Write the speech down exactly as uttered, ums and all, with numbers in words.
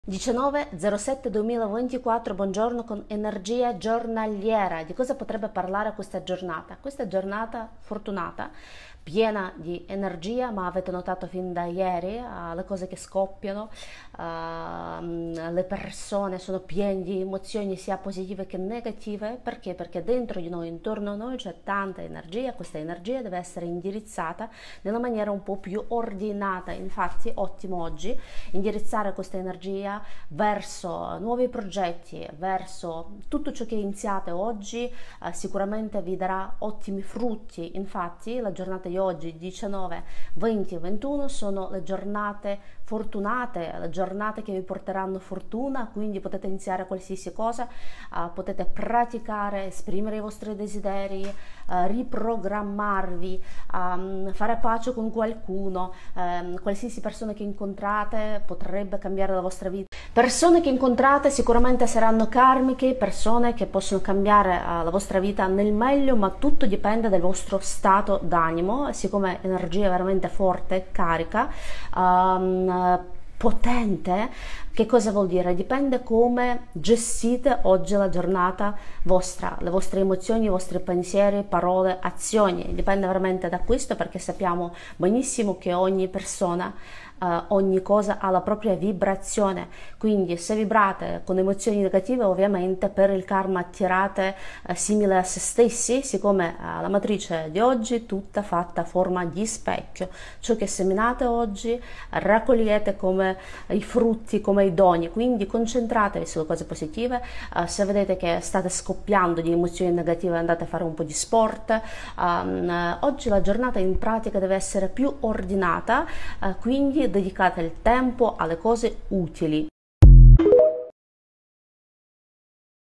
diciannove zero sette duemilaventiquattro, buongiorno con energia giornaliera. Di cosa potrebbe parlare questa giornata? Questa giornata fortunata, piena di energia, ma avete notato fin da ieri uh, le cose che scoppiano, uh, le persone sono piene di emozioni sia positive che negative. Perché? Perché dentro di noi, intorno a noi c'è tanta energia. Questa energia deve essere indirizzata nella maniera un po' più ordinata. Infatti ottimo oggi indirizzare questa energia verso nuovi progetti, verso tutto ciò che iniziate oggi. Eh, sicuramente vi darà ottimi frutti. Infatti la giornata di oggi, diciannove, venti e ventuno, sono le giornate fortunate, le giornate che vi porteranno fortuna, quindi potete iniziare qualsiasi cosa, eh, potete praticare, esprimere i vostri desideri, eh, riprogrammarvi, ehm, fare pace con qualcuno, ehm, qualsiasi persona che incontrate potrebbe cambiare la vostra vita. Persone che incontrate sicuramente saranno karmiche, persone che possono cambiare uh, la vostra vita nel meglio, ma tutto dipende dal vostro stato d'animo. Siccome energia è veramente forte, carica, um, potente, che cosa vuol dire? Dipende come gestite oggi la giornata vostra, le vostre emozioni, i vostri pensieri, parole, azioni. Dipende veramente da questo, perché sappiamo benissimo che ogni persona, Uh, ogni cosa ha la propria vibrazione. Quindi se vibrate con emozioni negative, ovviamente per il karma attirate uh, simile a se stessi, siccome uh, la matrice di oggi è tutta fatta a forma di specchio. Ciò che seminate oggi raccogliete come i frutti, come i doni. Quindi concentratevi sulle cose positive. Uh, se vedete che state scoppiando di emozioni negative, andate a fare un po' di sport. Um, uh, oggi la giornata in pratica deve essere più ordinata, uh, quindi dedicate il tempo alle cose utili.